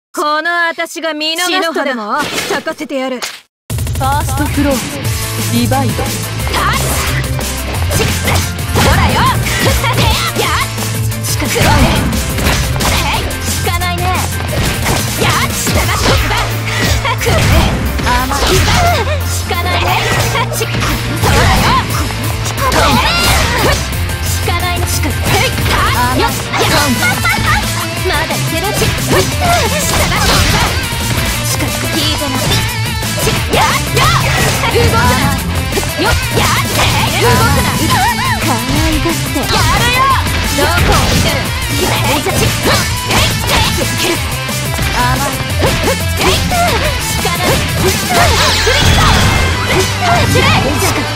この私が見逃すとでも咲かせてやる。 ファーストフローリバイド。ほらよ。やっしかくろ引かないね。やっ下が勝負だ。くれ甘い引かないね。ほらよ。引かないね。しかく甘いよ。まだいける。下が勝負だ。しかく聞いてない。やっや動くなよ。やって動くな。可愛がってやるよ。どこを見てる。やれじゃちっ甘いしかない。クリットちれよ。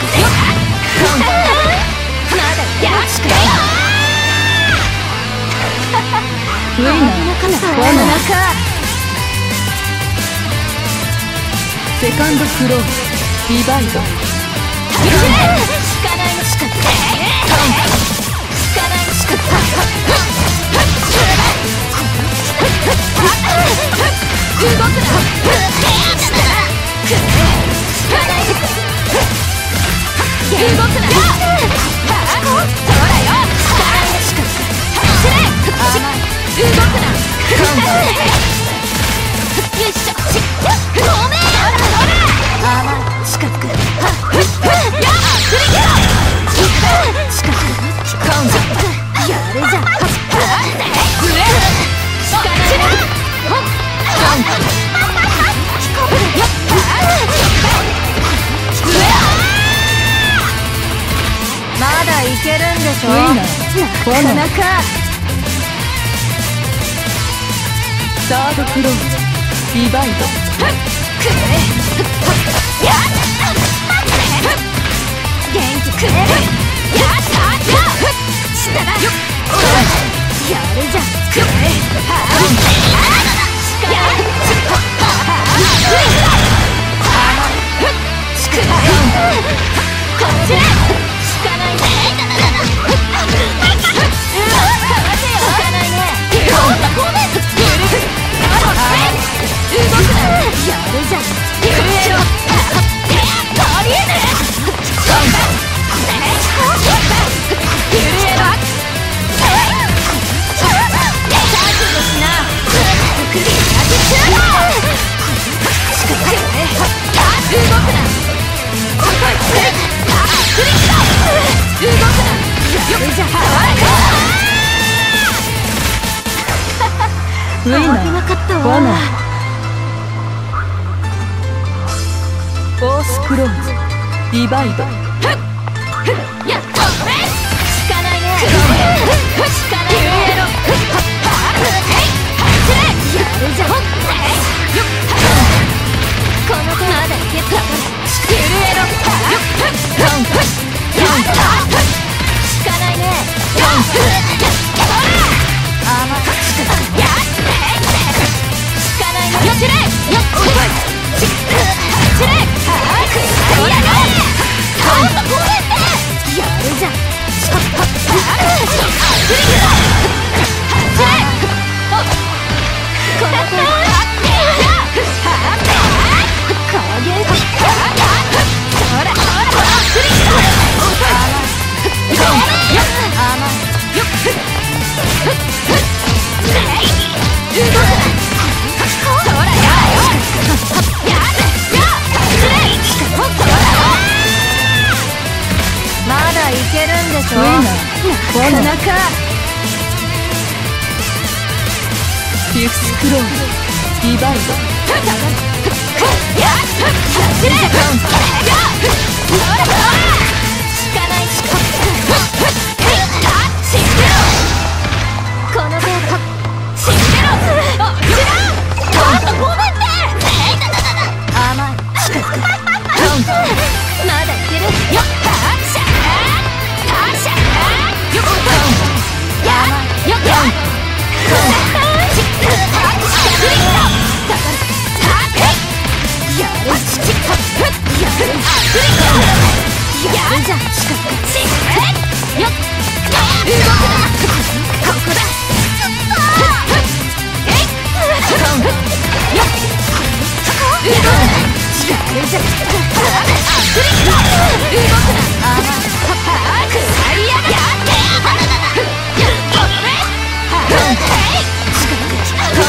まだやしかない。不意なセカンドフローリバイド。引かないのしか引かないのしか動くな。動くな。ほらよ。引かないのしか動くな。よいしょ。ごめん。甘い四角。やっクリッ四角。カウントやるじゃん。くれしかない。カウントやっくれまだいけるんでしょ。なかなか。サードフローリバイド。くれやっ元気くれる。やった下だよ。やるじゃん。くれこっちしかないね。しかないね。動くな。やるじゃん。ゆるえろ。ありえねえ。ゆるえろ。覚悟しな。首当てちゃう。動くな。動くな。やるじゃん。危なかったわ。フォースクローズリバイド。やっとしかないね。しかないね。やるじゃん。この子まだいけた。ゆるえろ。やったしかないね。甘いしかないね。よしれよっやるじゃん。まだいけるんでしょ。なかなか。フィフスクローリバイド。この程度死んでろ。ごめんね。甘いまだいけるよ。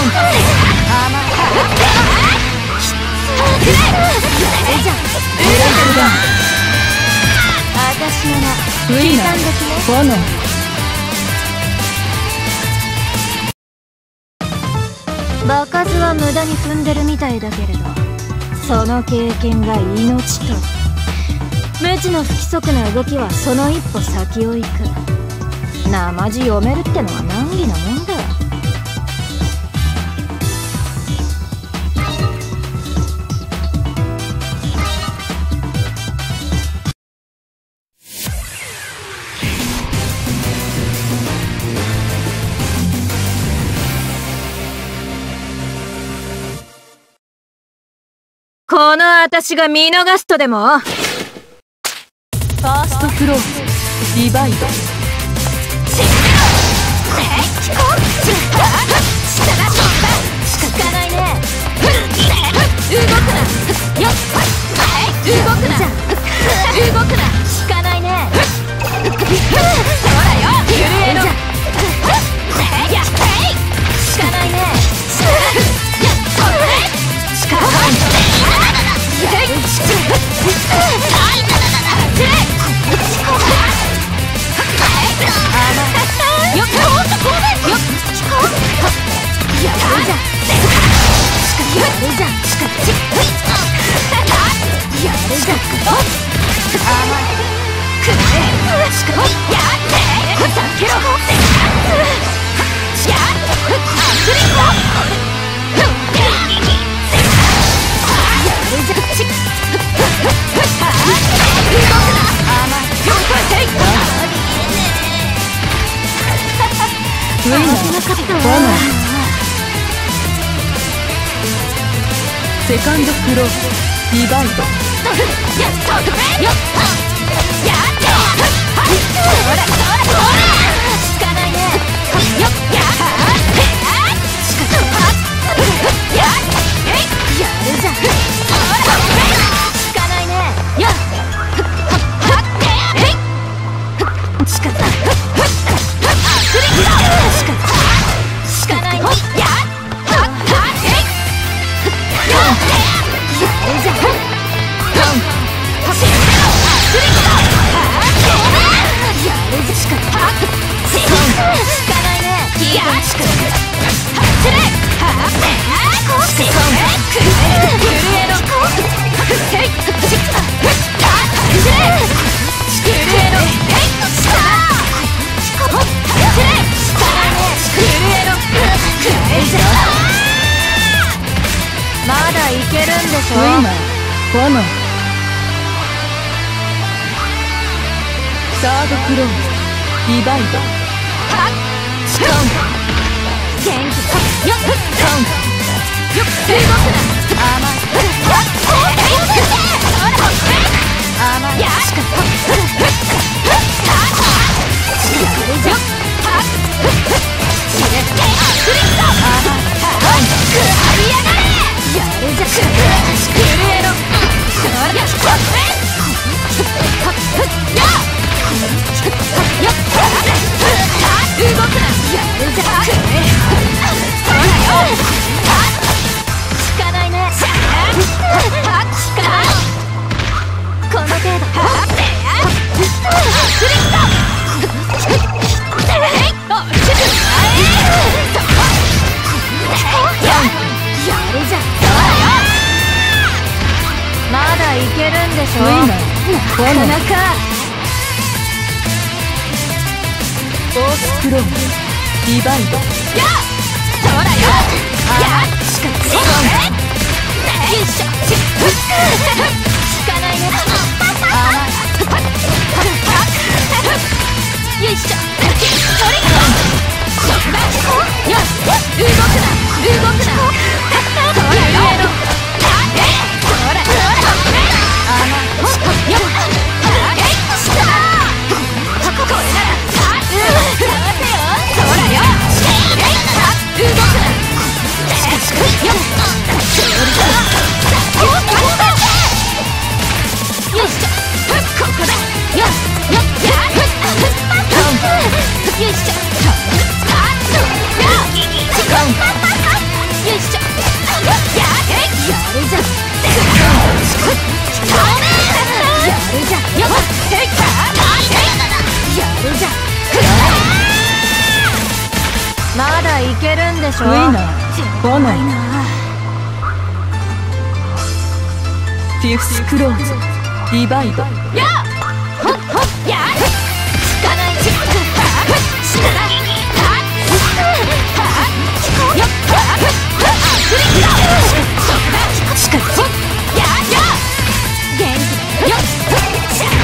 私の名聞いたんですね。 フォノン。 場数は無駄に踏んでるみたいだけれど、その経験が命と。無知の不規則な動きはその一歩先を行く。生字読めるってのは難儀なもんだ。 この私が見逃すとでも。 ファーストフローディバイド。 効かないね。動くな。よっ。動くな。動くな。効かないね。ほらよ。震えろ。効かないね。 セカンドフローディバイド。 まだいけるんでしょ。 フォノン。サードフローディバイド。 元気よっ。よっ。動くな。甘い。甘い。やしかまだいけるんでしょ。なかなか。 フォースクローディバイド。 そらよ。しかしよいしょ。効かないね。よいしょ。よし。動くな。そらよ。動くな。 けるんでしょ。 ウィナーフォノンフィフスクローズディバイド。 やっほっほっやっつかないチックしかないよっクリックしかしやや元気よっしゃ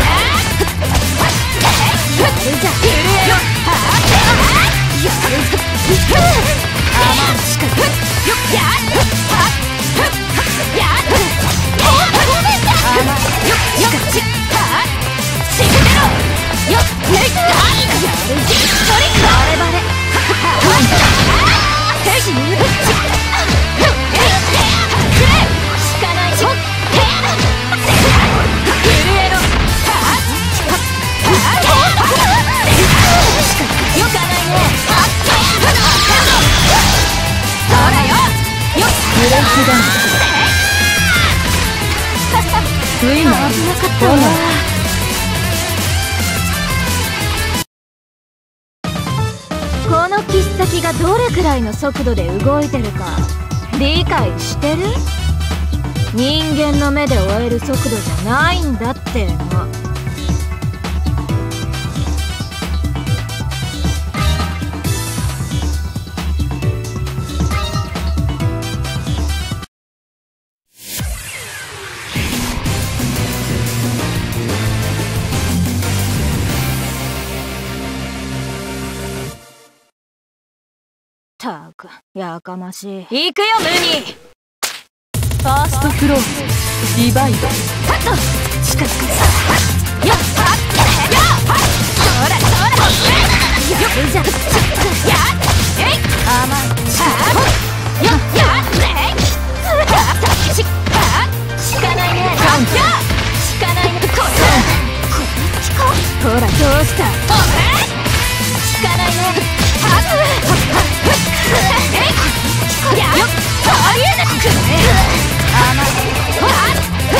やるじゃ震えろやるぞあましかよっややよっしかししくめろよっやるじゃトリックバレバレしかないし震えろよかないねそらよよっブレイクダウンウィナー危なかったわ。この切っ先がどれくらいの速度で動いてるか理解してる？人間の目で追える速度じゃないんだっての。たくやかましい。行くよムーニー。 ファーストフローディバイド。 ハッと近づくよっはっよっはっそらそらやるじゃんやっえい甘いはっよっやっねしかないねよっしかないねこれほらどうしたおめしかないねはっえいやっありえなくね甘いはっ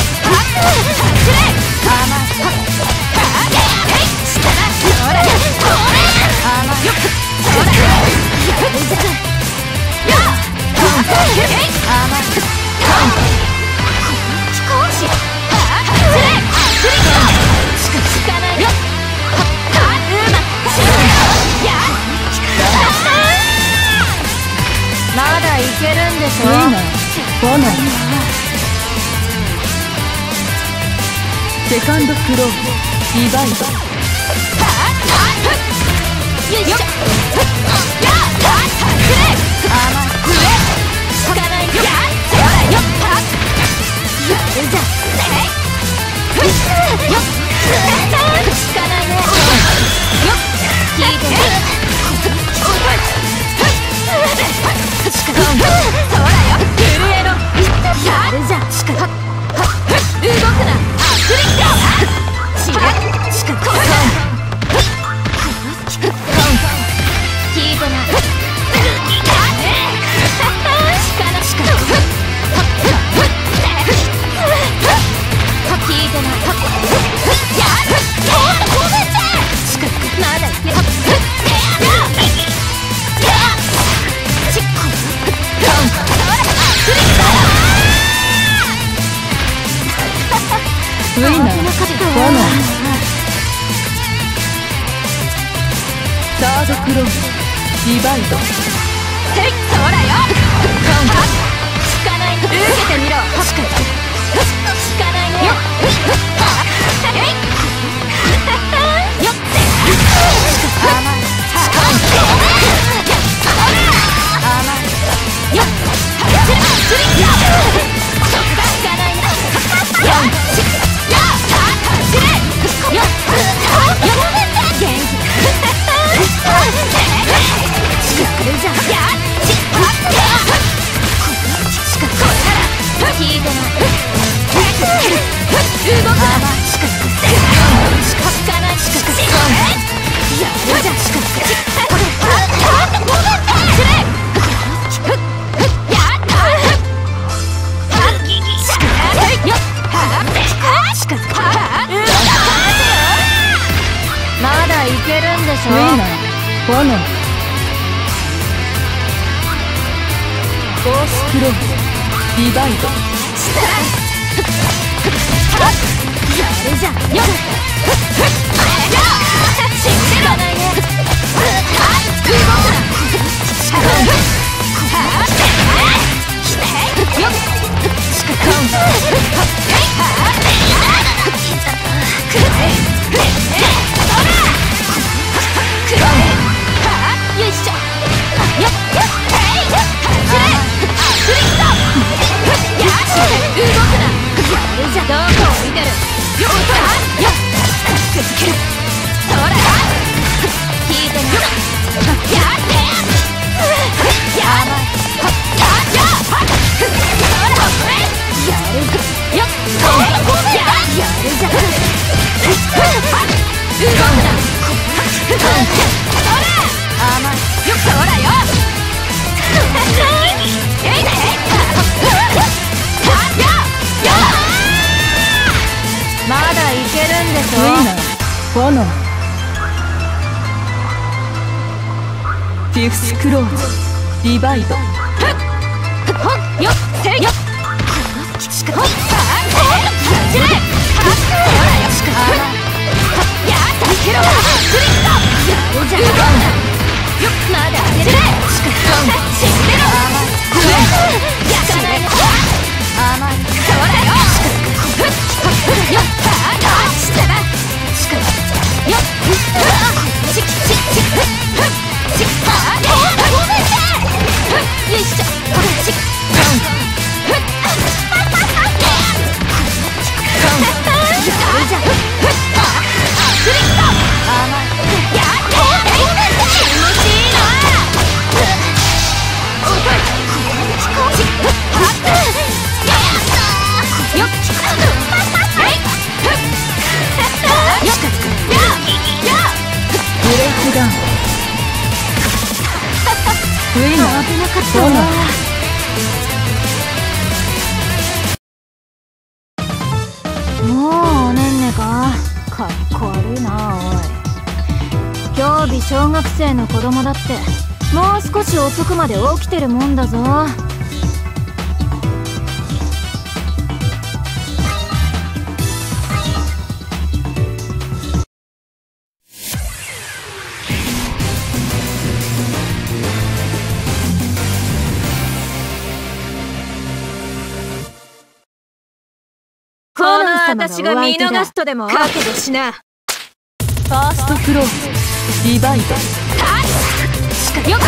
まだいけるんでしょ。 ウィナーフォノンセカンドフローディバイド。 よいしょやっ甘いしかないよやっやるじゃんよっしかないねよっ聞いてねしかないそらよ震えろやるじゃんしか動くなアクリックしかこれ聞いてなウィナーフォノンサードクローズディバイド。 へいそらよしかない受けてみろしかないねよっえいよっ甘いよっまだいけるんでしょ。 ウィナーフォノンクローズリバイド。 やるじゃんよっ死んでろないね動くなよっよいしょよっ動くなやるじゃんどこ置いてるよっくっつけるほら引いてなやってやばいやるじゃんよっやるじゃん動くな甘いよっそらよえいでまだいけるんでしょ。 フォノンフィフスクローズリバイド。 よっせいよっしかほっやっちれほらよしかやったけろクリッとやるじゃんよっまだいけるしか死んでろやかない甘いそらよよっしたらしかよっチキチキチキごめんねよいしょチキやるじゃんクリッと甘いやってごめんね気持ちいいなおいよっブレイクダウンウィナー危なかったフォノン。 もうおねんねか。かっこ悪いなおい。今日日小学生の子供だってもう少し遅くまで起きてるもんだぞ。 この私が見逃すとでも覚悟しな。 ファーストクローズリバイド。 よっよっ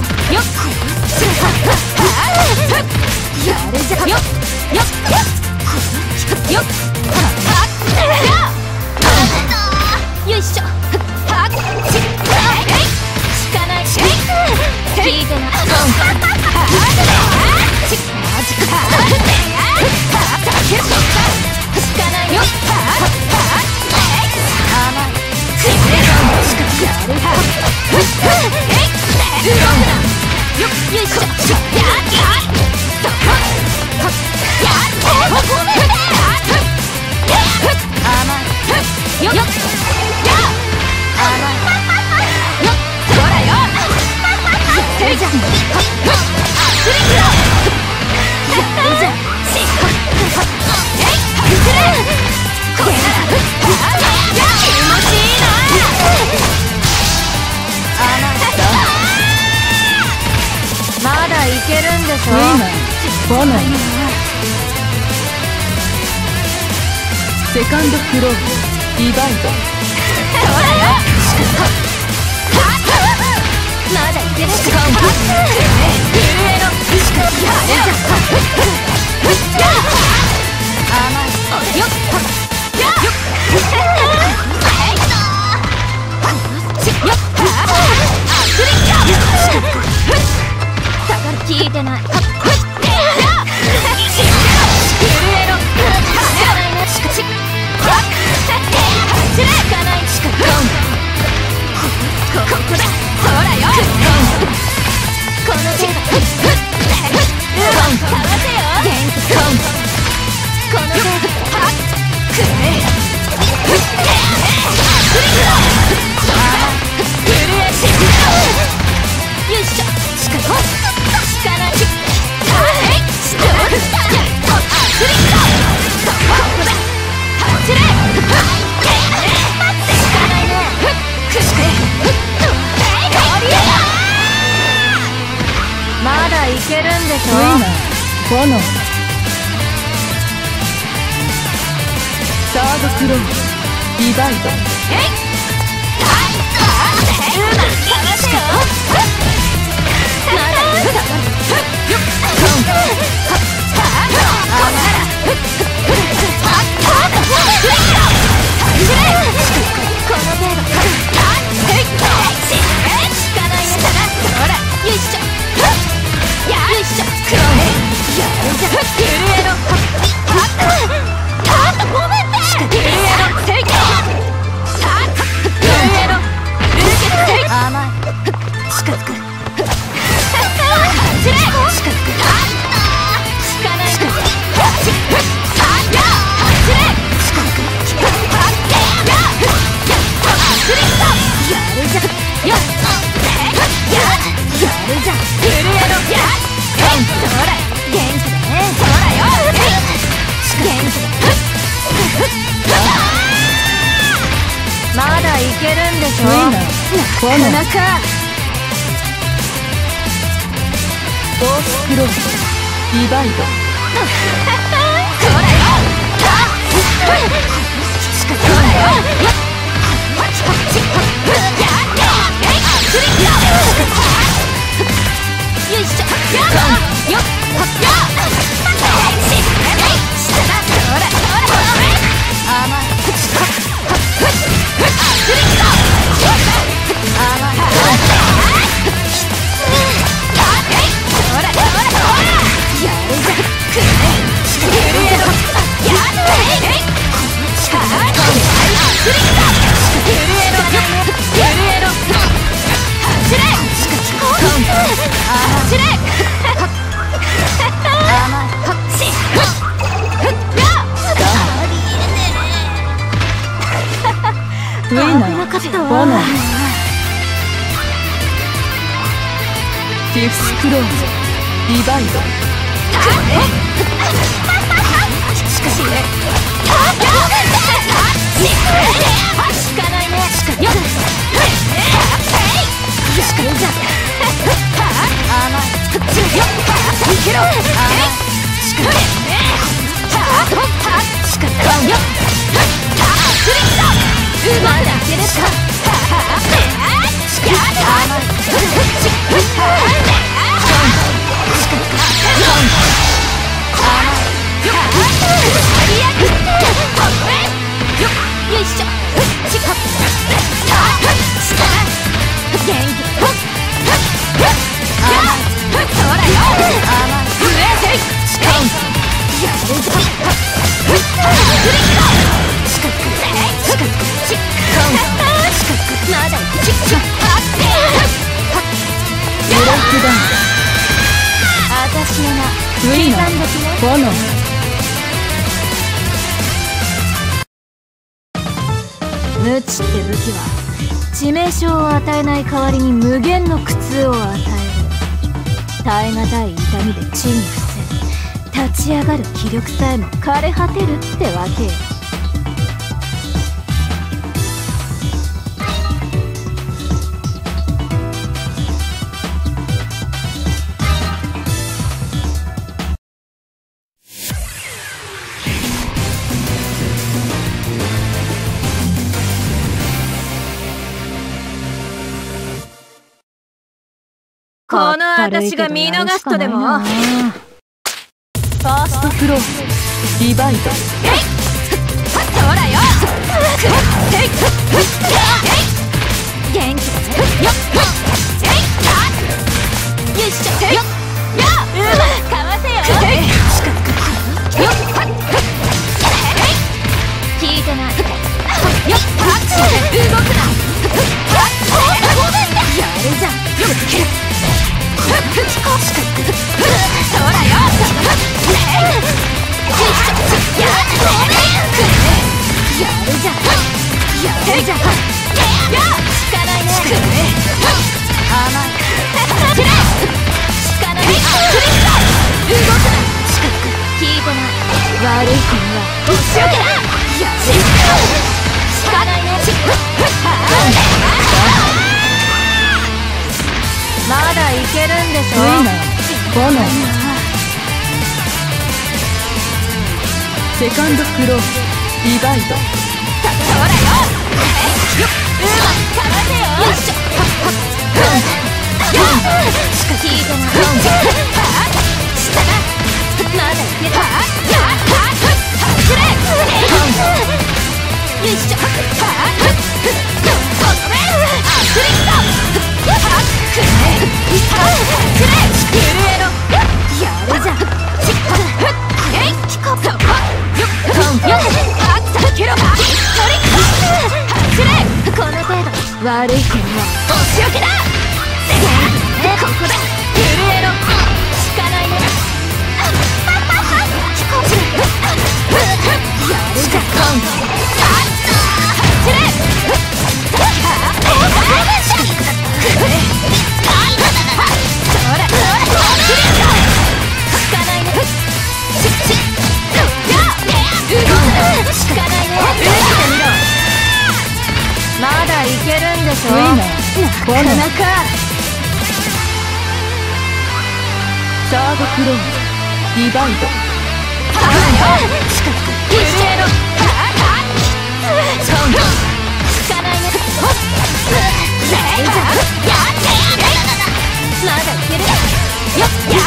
やるじゃんよっよっよっよいしょ引かない引いてなマジか引かないよ甘いやるか動くなよっよいしょやってそこやってごめんね甘いよっよっ甘いよっほらよやってるじゃんアスリートやってるじゃんこれなら気持ちいいなまだいけるんでしょ。 ウィナーフォノンセカンドクローズリバイド。 ほらよまだいけるしか震えろやれじゃ甘いよっよっ聞いてないよいしょ炎。サードクローズディバイド。 まだいけるんでしょ。 炎。 なかなか。 フォースクローズディバイド。ウィナーボノ。フィフスクローズディバイド。炎。 無知って武器は致命傷を与えない代わりに無限の苦痛を与える。耐え難い痛みで地に伏せ、立ち上がる気力さえも枯れ果てるってわけよ。この私が見逃すとでも。 ファーストクローズディバイド。 ほらよ。元気だね。よいしょ。よかわせよ。聞いてない。よ動くな。やるじゃん。悪い子には押し寄けな。しかないね。まだいけるんでしょ。 ウィナーボノ。 セカンドクローリバイド。 ほらよ、よっ、うまくかわせよ。よいしょ、しか聞いてない。したらまだいける。外れ。よいしょ、 悪い点はお仕置きだ。ここだ。震えろ。引かないね。やるじゃん。走れ。 まだいけるんでしょ。 ウィナーボナなかなか。 サードクローリバイド。 まだいける。よっ、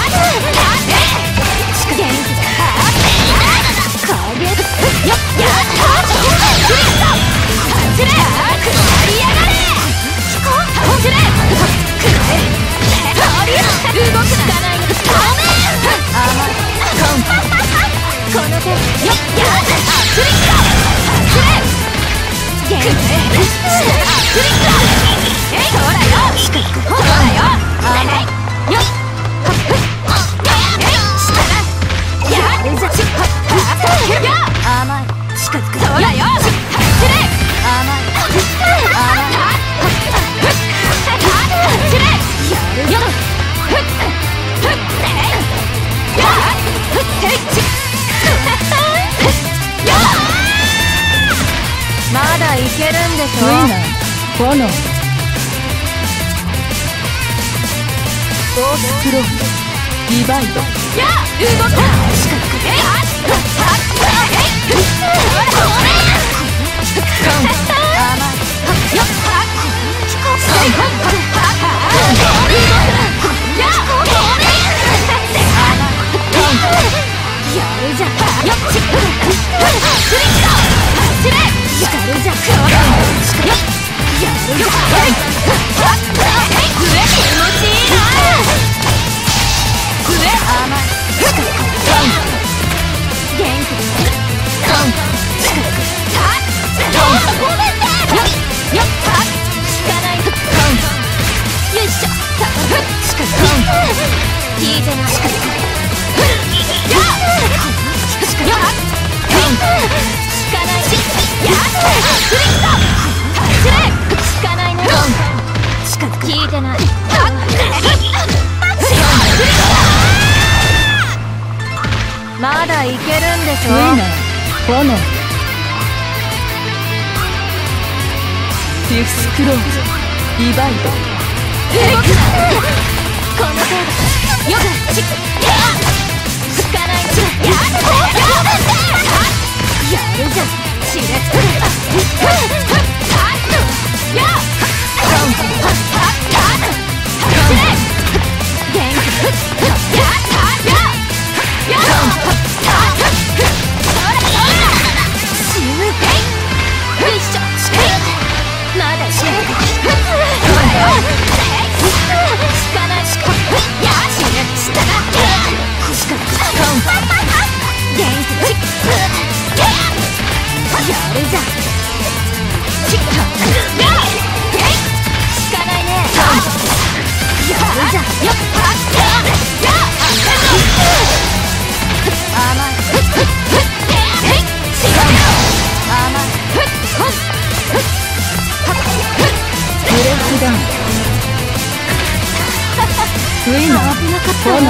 まだいけるんでしょ。 ウィナーボノフォースクローリバイド。 聞いてない。 まだいけるんでしょ。 ウィナーボノフィフスクローリバイド。 この程度よくしかないしやるじゃん。しれつくウィナーボノ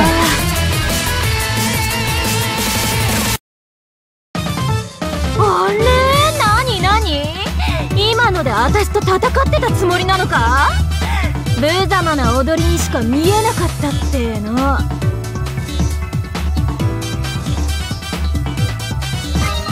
あれ、なに今ので私と戦ってたつもりなのか。無様な踊りにしか見えなかったっての。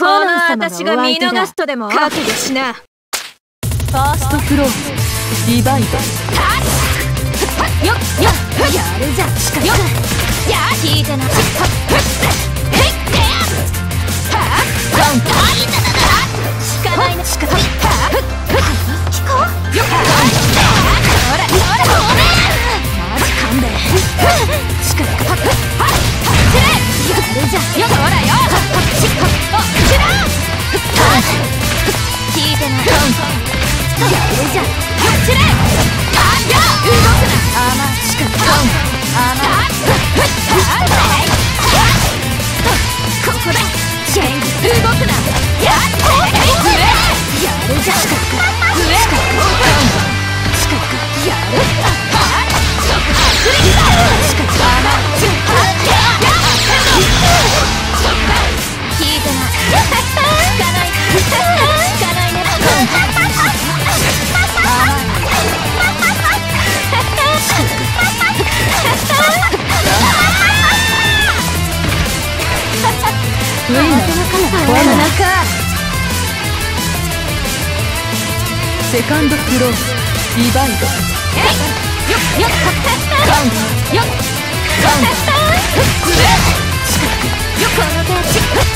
この私が見逃すとでも覚悟しな。 ファーストフローリバイバル。 よっよっやるじゃん。しかよっや聞いてな。しかないな。しかない。聞こうよっほらほらごめん。マジ勘弁。しかない。やるじゃん。よっほらよ。しら聞いてな。やるじゃん。よっちれ。動くな。甘しかない。ここだ。元気動くな。やるじゃん。しかやる。聞いてな。聞かない。聞かないね。 セカンドフローリバイバル。 よっよっこの手足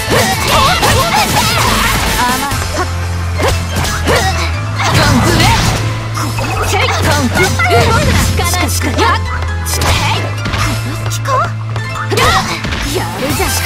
やるじゃん。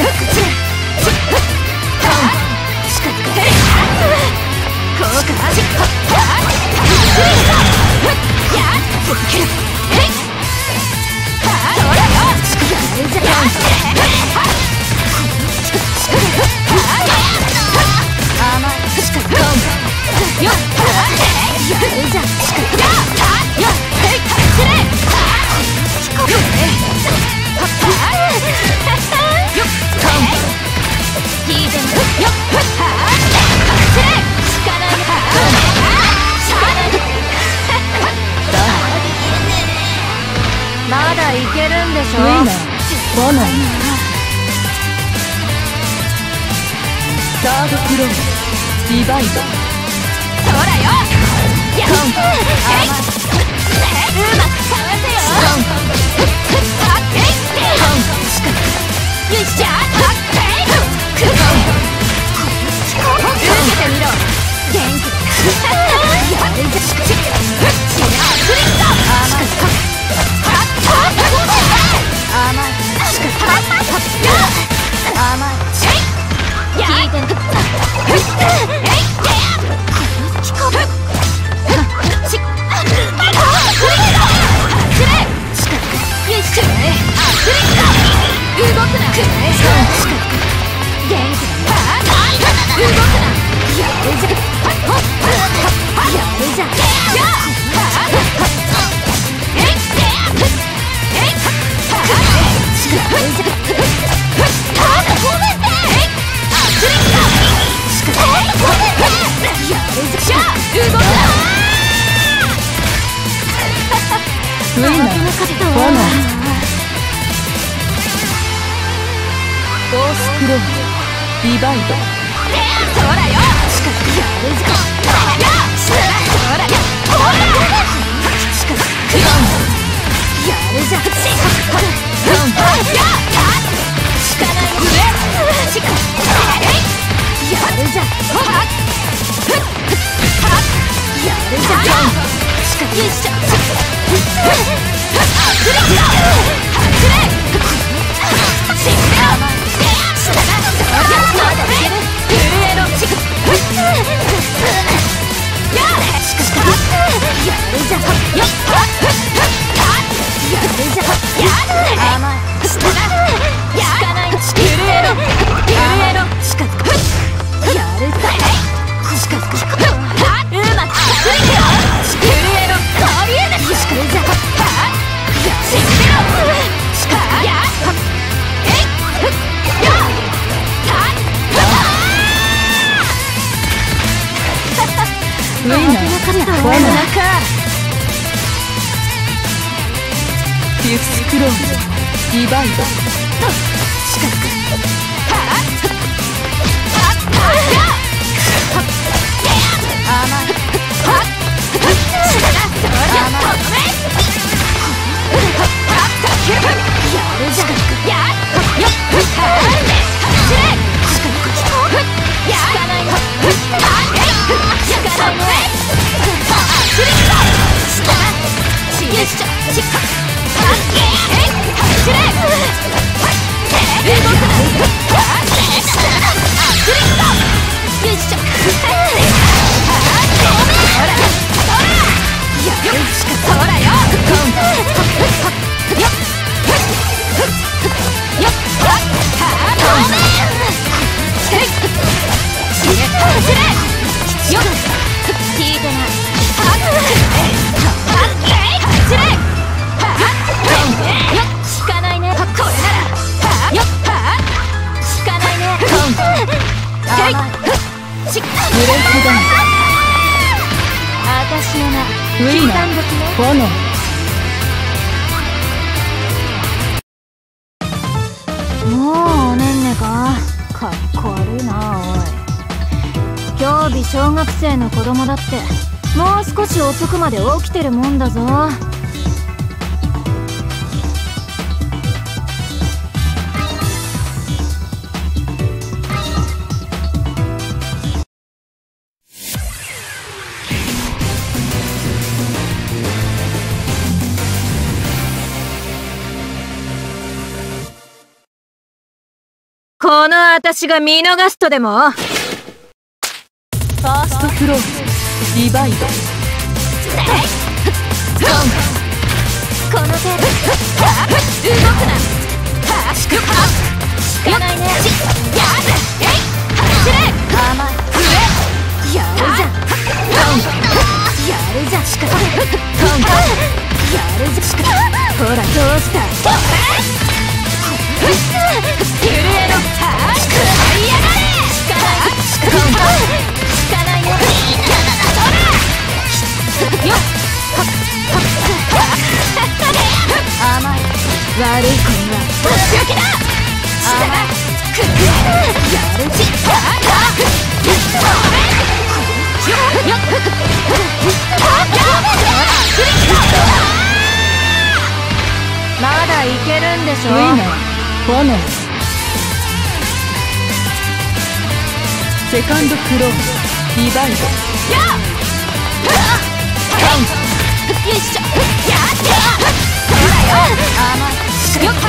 まだいけるんでしょ。 ウィナーボナーサードフローリバイバル。 ほらよ。やっうまくかわせよ。よっしゃ。受けてみろ。元気やるじゃん。 ウィナーボナーフォースクローリバイバル。 ほらよ。やるじゃん。ほらよ。やるじゃん。 ウィナーボナーデュスクローリバイバル。 よいしょ。ほらよ。私の名、 ウィーナーフォノン。 もうおねんねか。かっこ悪いなおい。今日日小学生の子供だってもう少し遅くまで起きてるもんだぞ。この私が見逃すとでも。 ファーストフローリバイド。 この程度。動くな。引かないね。甘い。やるじゃん。やるじゃん。やるじゃん。ほらどうした。ゆるえの。やがれ。引かないね。よっ。甘い。悪い子にはお仕置きだ。やるじ。 まだいけるんでしょ。 ウィーナーフォノン。セカンドクローリバイド。 よいしょ。ほらよ。甘い。よっ。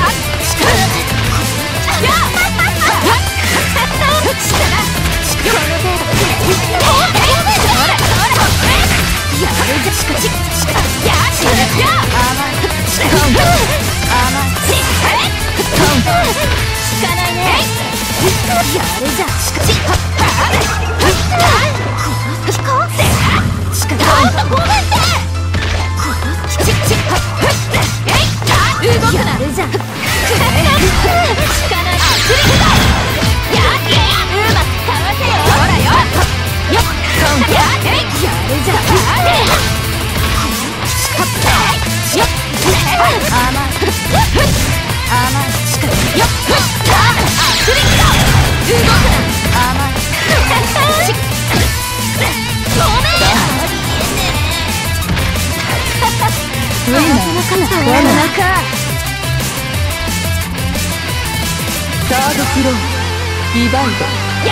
サードフローリバイド。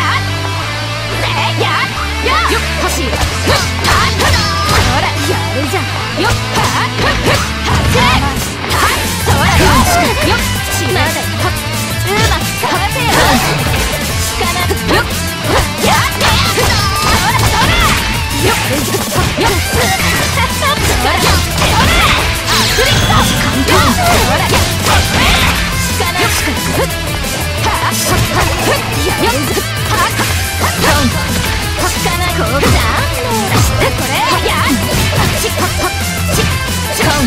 欲しい。ほらやるじゃん。よっ。そらよ。よっ。まだうまくかわせよ。引かない。よっ。やってそらよっ。よっ。そらアスリート。そら引かない。やるぞ。引かない。こうだ。これやちっちっちょん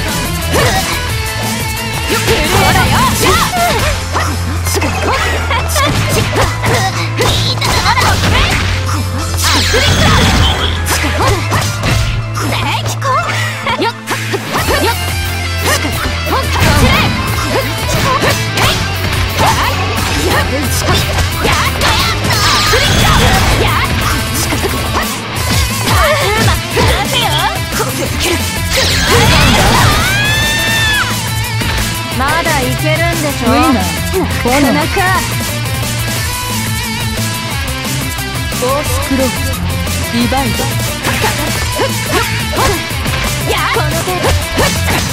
よくほらよしゃすぐこっちっいいだろこれアスリートすぐほらね聞こうよっよっすぐほんとちれやるしかやったアスリートやしかまだいけるんでしょ。 ウィーナーフォノン。フォースクローリバイド。 やこの手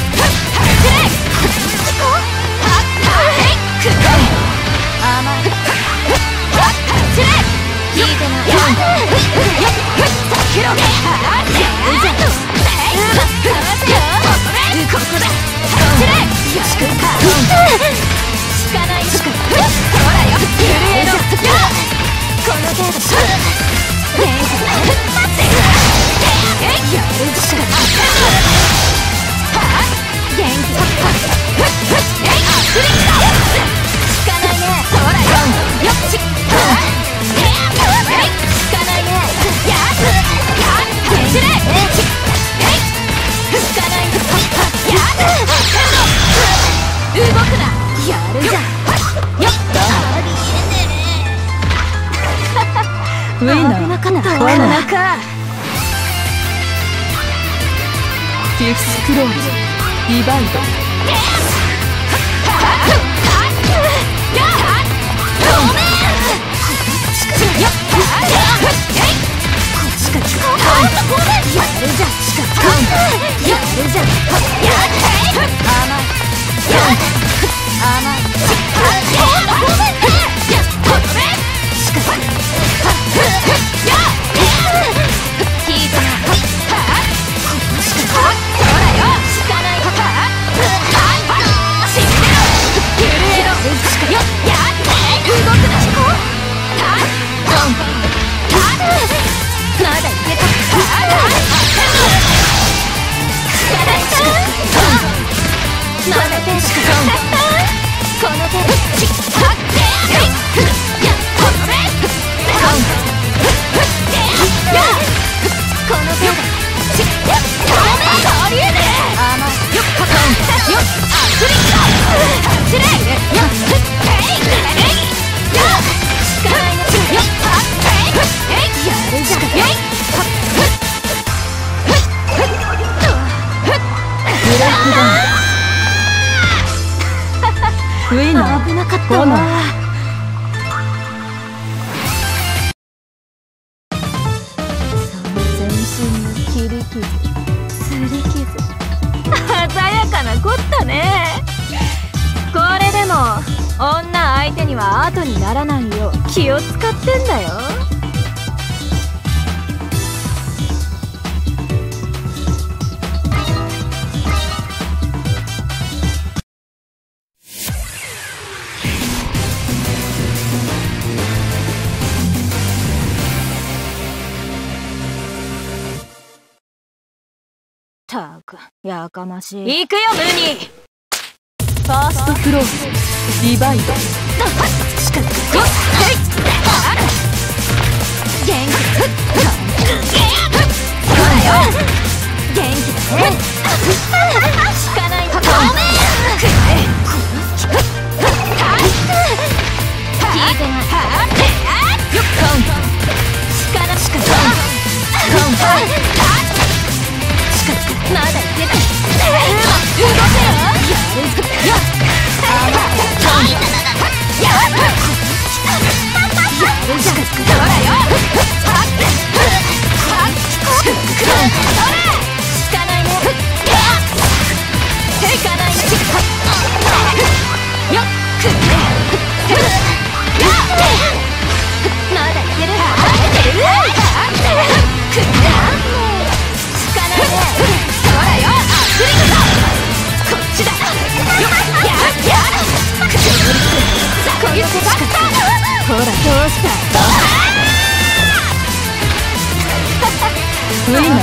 甘い。 程度しか元気やるしか元気効かないね。ほらよっち効かないね。やっ元気で効かないね。やっ動くな。やるじゃん。よっウィナー罠か。 ディスクローズディバイド。ウィナー危なかったボナわ。 全身の切り傷、擦り傷、 鮮やかなこったね。 これでも女相手には後にならないよう気を使ってんだよ。たくやかましい。 行くよムーニー。 ファーストフローズディバイド。 しかよっ元気ほらよ元気だね。効かないごめん。聞いてない。よっ効かなしかまだいける。動けよ。やるじゃん。ほらよ。効かないね。効かないね。よっまだいける。効かないね。ほらよ。こっちだ。よっこいつだった。ほらどうした。 ウィナーボナ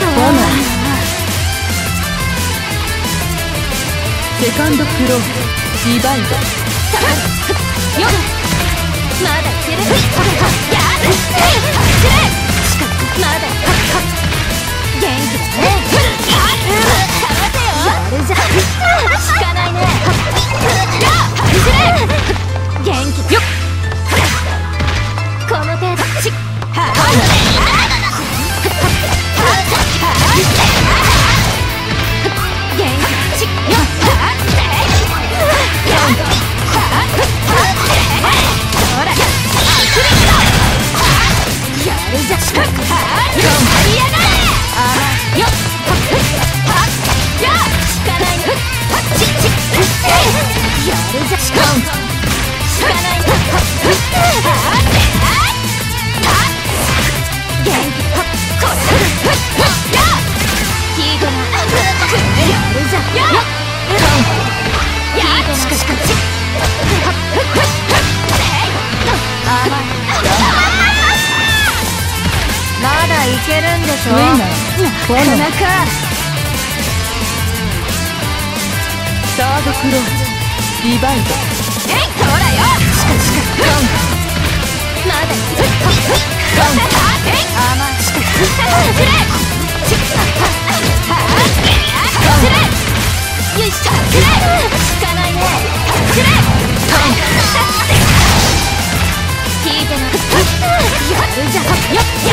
セカンドフローディバイド。 よっまだいける。やるしかまだ元気だね。かわせよ。やるじゃん。効かないね。元気よっこの程度し元気しよっんでしょ。 ウィナーなかなか。 サードクローズリバイド。 えいほらよ。まだよいしょ。効かないね。聞いてなやるじゃん。よっや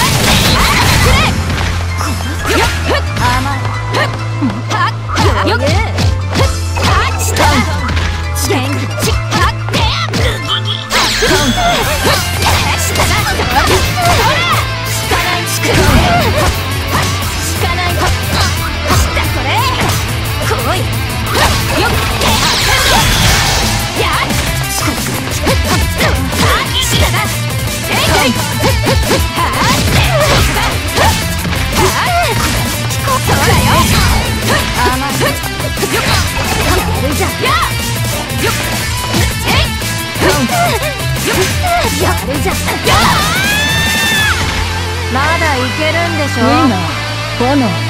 まだいけるんでしょ。 ウィナーフォノン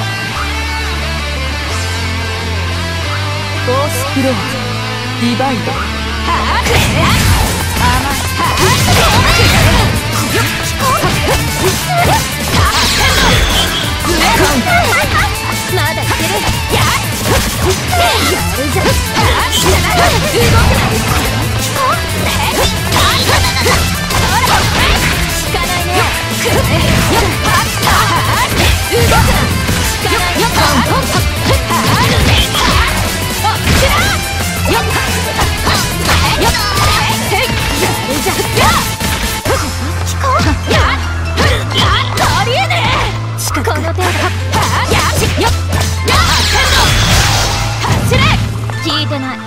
フォースクローズリバイド。 まだいける。やるじゃん。聞いてない。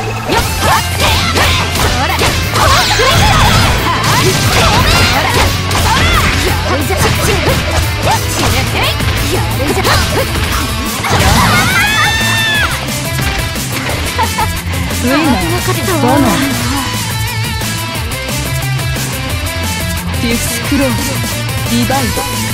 ウィナーフォノンデュスクローズリバイド。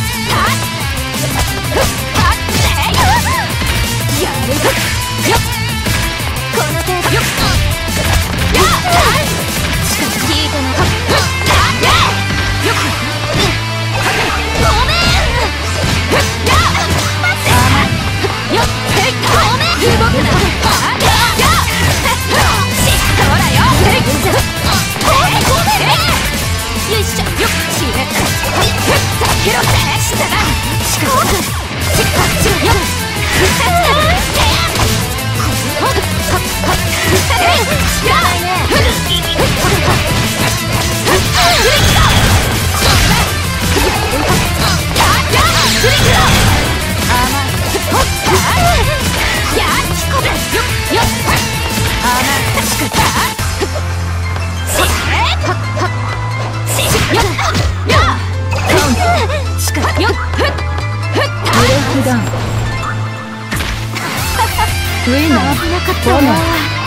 ウィナー危なかったフォノンわ。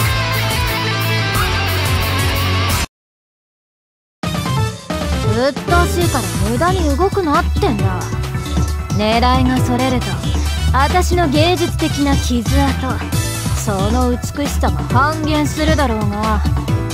うっとうしいから無駄に動くなってんだ。狙いがそれると私の芸術的な傷跡、その美しさが半減するだろうが。